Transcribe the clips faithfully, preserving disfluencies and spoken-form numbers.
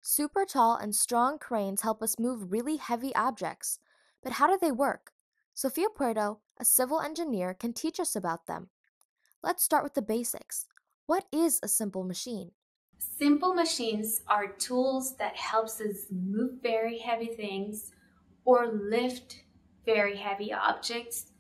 Super tall and strong cranes help us move really heavy objects. But how do they work? Sofia Puerto, a civil engineer, can teach us about them. Let's start with the basics. What is a simple machine? Simple machines are tools that helps us move very heavy things or lift very heavy objects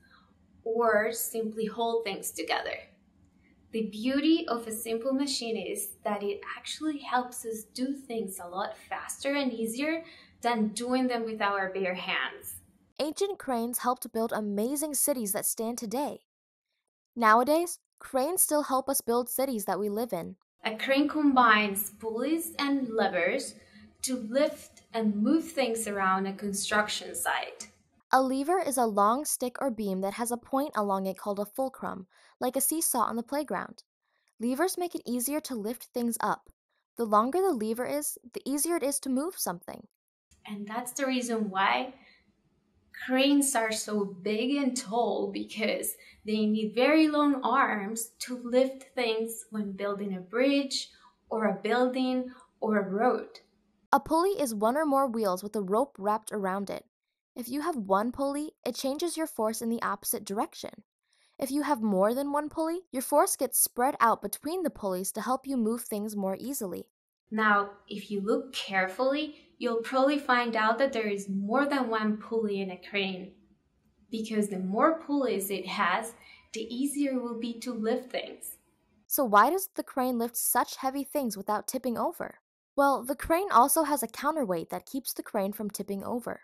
or simply hold things together. The beauty of a simple machine is that it actually helps us do things a lot faster and easier than doing them with our bare hands. Ancient cranes helped build amazing cities that stand today. Nowadays, cranes still help us build cities that we live in. A crane combines pulleys and levers to lift and move things around a construction site. A lever is a long stick or beam that has a point along it called a fulcrum, like a seesaw on the playground. Levers make it easier to lift things up. The longer the lever is, the easier it is to move something. And that's the reason why cranes are so big and tall, because they need very long arms to lift things when building a bridge or a building or a road. A pulley is one or more wheels with a rope wrapped around it. If you have one pulley, it changes your force in the opposite direction. If you have more than one pulley, your force gets spread out between the pulleys to help you move things more easily. Now, if you look carefully, you'll probably find out that there is more than one pulley in a crane. Because the more pulleys it has, the easier it will be to lift things. So why does the crane lift such heavy things without tipping over? Well, the crane also has a counterweight that keeps the crane from tipping over.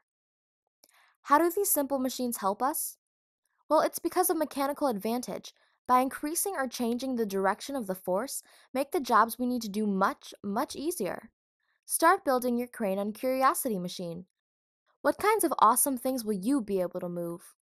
How do these simple machines help us? Well, it's because of mechanical advantage. By increasing or changing the direction of the force, make the jobs we need to do much, much easier. Start building your crane on Curiosity Machine. What kinds of awesome things will you be able to move?